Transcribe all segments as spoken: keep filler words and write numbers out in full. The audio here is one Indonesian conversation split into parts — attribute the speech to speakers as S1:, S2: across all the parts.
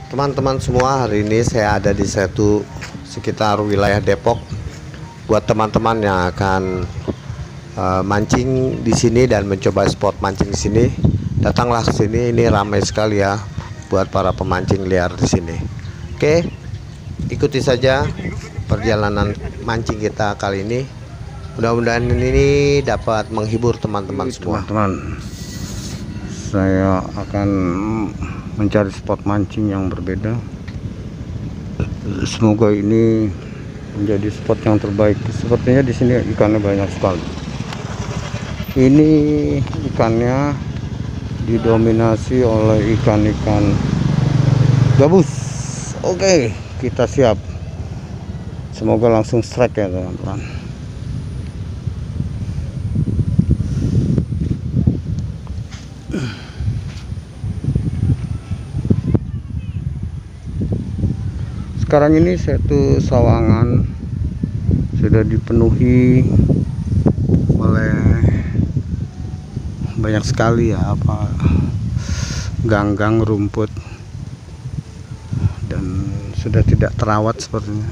S1: Teman-teman semua, hari ini saya ada di satu sekitar wilayah Depok. Buat teman-teman yang akan uh, mancing di sini dan mencoba spot mancing di sini, datanglah ke sini. Ini ramai sekali ya buat para pemancing liar di sini. Oke, ikuti saja perjalanan mancing kita kali ini. Mudah-mudahan ini dapat menghibur teman-teman semua.
S2: Teman-teman, saya akan mencari spot mancing yang berbeda. Semoga ini menjadi spot yang terbaik. Sepertinya di sini ikannya banyak sekali. Ini ikannya didominasi oleh ikan-ikan gabus. Oke, kita siap. Semoga langsung strike ya teman-teman. Sekarang ini satu sawangan sudah dipenuhi oleh banyak sekali ya apa ganggang rumput dan sudah tidak terawat sepertinya.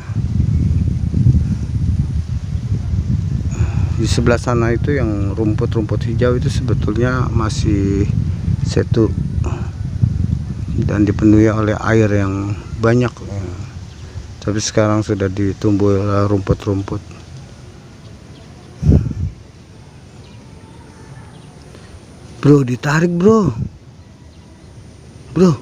S2: Di sebelah sana itu yang rumput-rumput hijau itu sebetulnya masih setu dan dipenuhi oleh air yang banyak. Tapi sekarang sudah ditumbuh rumput-rumput. Bro, ditarik bro. Bro,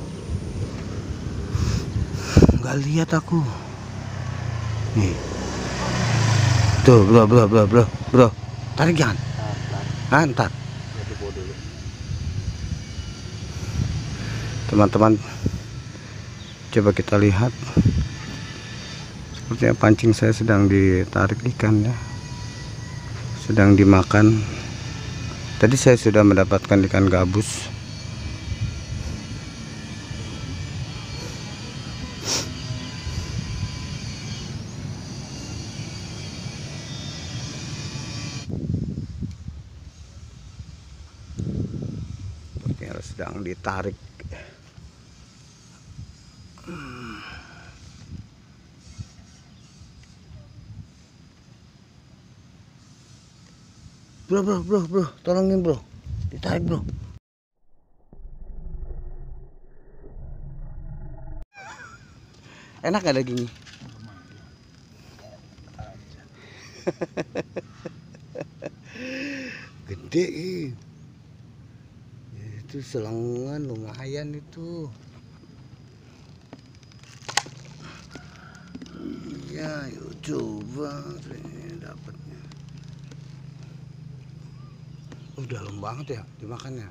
S2: nggak lihat aku. Nih. Tuh bro, bro, bro, bro, bro. Tarik jangan. Ah, ntar. Teman-teman, coba kita lihat. Sepertinya pancing saya sedang ditarik ikan ya, sedang dimakan. Tadi saya sudah mendapatkan ikan gabus. Sepertinya sedang ditarik. Bro, bro, bro, bro, tolongin bro, ditarik bro. Enak gak dagingnya? Gede, itu selengan lumayan itu. Iya, yuk coba dapatnya. Oh, dalam banget ya dimakannya.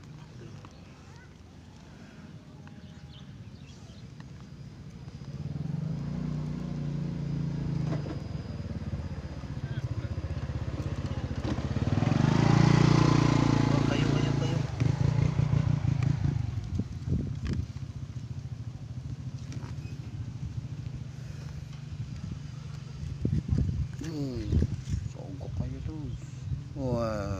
S3: Kayu, kayu, kayu.
S2: Hmm, sogok aja tuh. Wah.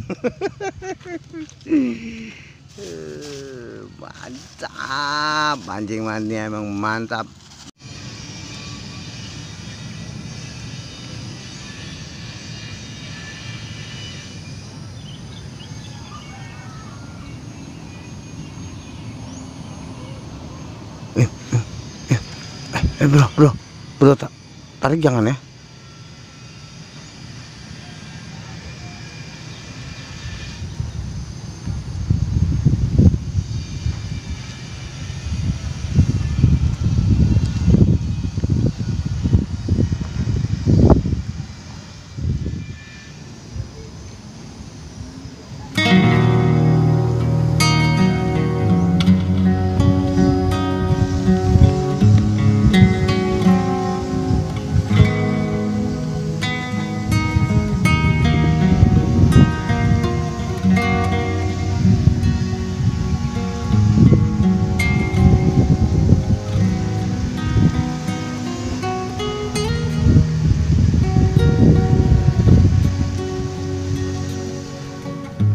S2: Mantap, mancing mania emang mantap. Eh, eh, eh, eh bro, bro, bro, tarik jangan ya.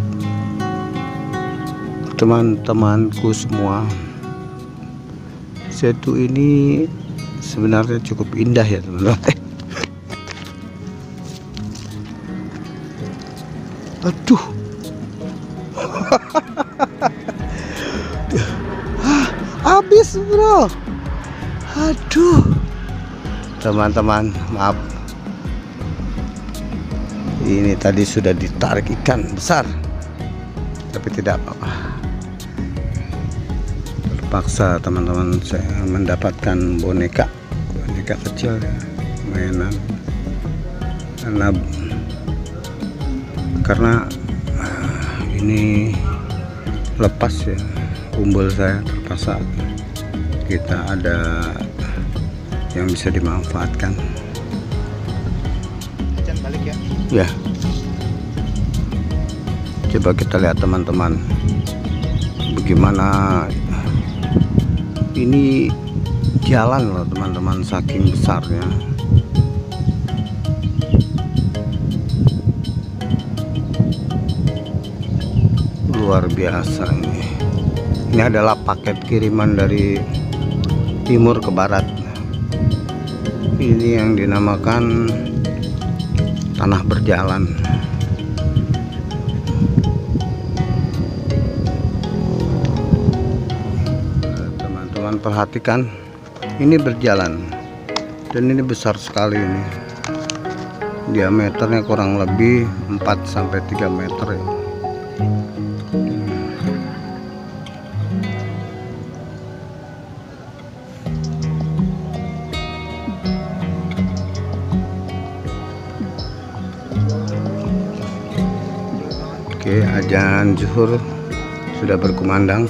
S2: teman-temanku semua, Setu ini sebenarnya cukup indah ya teman-teman. Aduh. Habis bro. Aduh. Teman-teman, maaf. Ini tadi sudah ditarik ikan besar. Tapi tidak apa-apa. Terpaksa teman-teman saya mendapatkan boneka. Boneka kecil ya, mainan. Karena karena uh, ini lepas ya, umbul saya terpaksa kita ada yang bisa dimanfaatkan. Balik ya. Ya. Coba kita lihat teman-teman, bagaimana ini jalan loh teman-teman, saking besarnya. Luar biasa ini. Ini adalah paket kiriman dari timur ke barat. Ini yang dinamakan tanah berjalan. Teman-teman perhatikan, ini berjalan dan ini besar sekali ini. Diameternya kurang lebih empat sampai tiga meter ya. Oke, azan zuhur sudah berkumandang.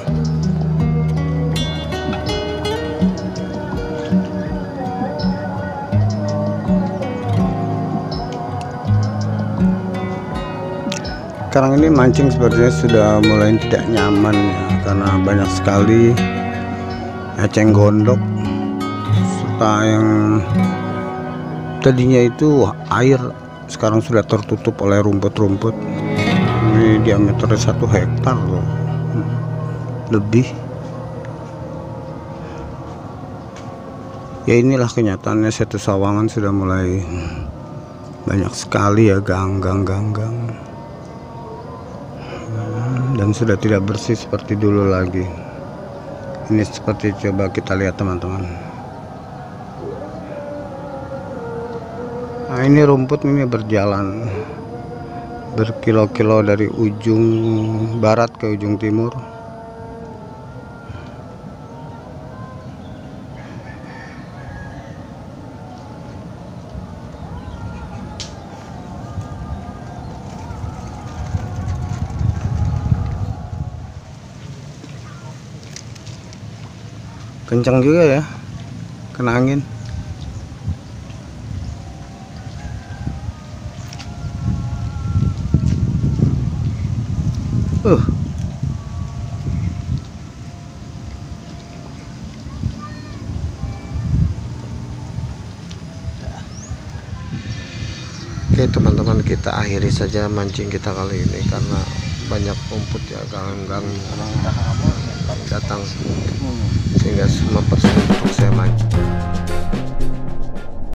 S2: Sekarang ini mancing sepertinya sudah mulai tidak nyaman ya, karena banyak sekali eceng gondok serta yang tadinya itu air sekarang sudah tertutup oleh rumput-rumput. Ini diameternya satu hektar loh, lebih. Ya inilah kenyataannya, Setu Sawangan sudah mulai banyak sekali ya gang-gang-gang-gang, dan sudah tidak bersih seperti dulu lagi. Ini seperti, coba kita lihat teman-teman. Nah ini rumput ini berjalan berkilo-kilo dari ujung barat ke ujung timur. Kencang juga ya, kena angin. Uh.
S1: Oke teman-teman, kita akhiri saja mancing kita kali ini karena banyak rumput ya, gang-gang datang sehingga mempersulit untuk saya mancing.